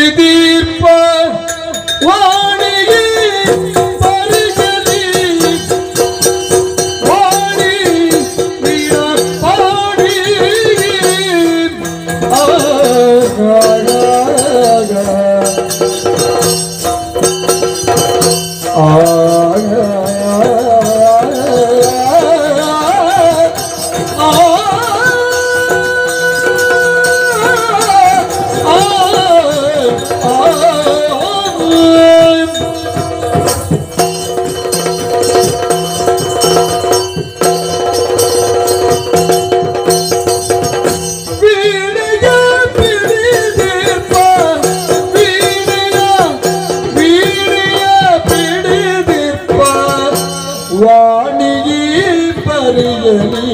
ದೀಪ ವಾಣಿಗೆ ಪರಿಗಲಿ ವಾಣಿ ವೀರ ಪಾಣಿ ವಾಣಿಗೆ ಪರಿಯಲಿ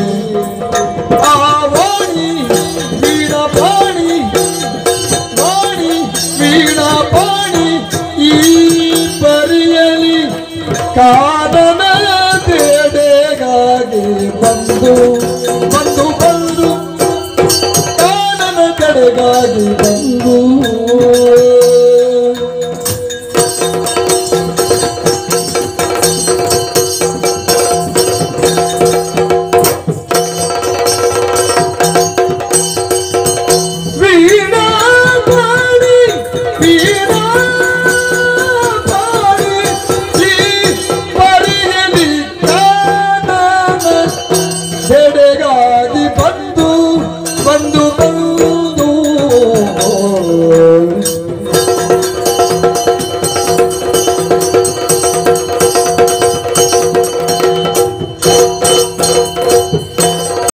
ವಾಣಿ ವೀಣ ಪಾಣಿ ವಾಣಿ ವೀಣ ಪಾಣಿ ಈ ಪರಿಯಲಿ ಕಾದನ ತೆಡೆಗಾಗಿ ಬಂದು ಬಂದು ಬಂದು ಕಾದನ ತೆಡೆಗಾಗಿ ಬಂದು But